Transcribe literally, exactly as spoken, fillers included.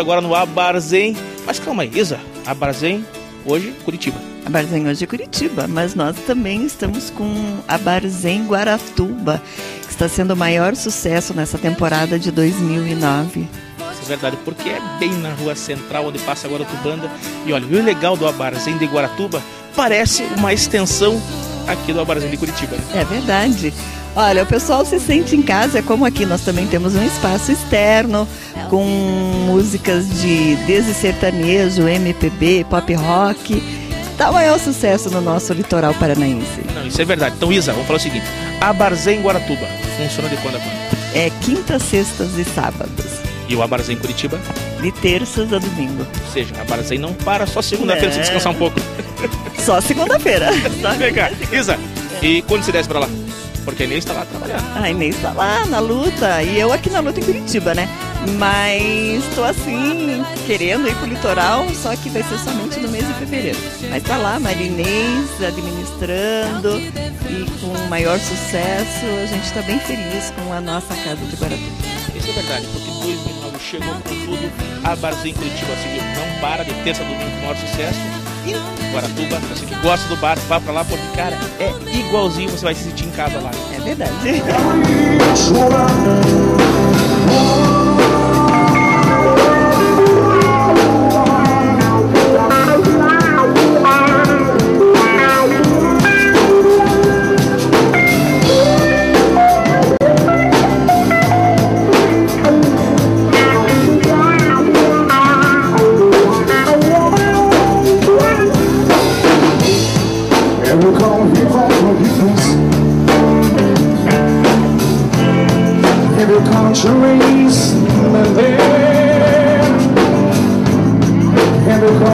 agora no Abarzém. Mas calma aí, Isa, Abarzém hoje, Curitiba. Abarzém hoje é Curitiba, mas nós também estamos com Abarzém Guaratuba, que está sendo o maior sucesso nessa temporada de dois mil e nove. Isso é verdade, porque é bem na rua central, onde passa a Guaratubanda. E olha, o legal do Abarzém de Guaratuba parece uma extensão aqui do Abarzém de Curitiba. Né? É verdade. Olha, o pessoal se sente em casa, é como aqui nós também temos um espaço externo com músicas de desde sertanejo, M P B, pop rock. Tá o maior sucesso no nosso litoral paranaense. Não, isso é verdade. Então, Isa, vamos falar o seguinte: Abarzém Guaratuba funciona de quando a quando? É quintas, sextas e sábados. E o Abarzém Curitiba? De terças a domingo. Ou seja, Abarzém não para, só segunda-feira é. Você descansar um pouco. Só segunda-feira. Vem cá, Isa, e quando você desce pra lá? Porque a Inês está lá trabalhando. A Inês está lá na luta, e eu aqui na luta em Curitiba, né? Mas estou assim, querendo ir pro litoral, só que vai ser somente no mês de fevereiro. Mas tá lá, Maria Inês administrando e com maior sucesso. A gente está bem feliz com a nossa casa de Guaratuba. Isso é verdade, porque dois mil e nove chegou com tudo. Abarzém Curitiba, assim, não para de terça a domingo com maior sucesso. E Guaratuba, você que gosta do bar, vá pra lá, porque, cara, é igualzinho, você vai se sentir em casa lá. É verdade. Trees and then and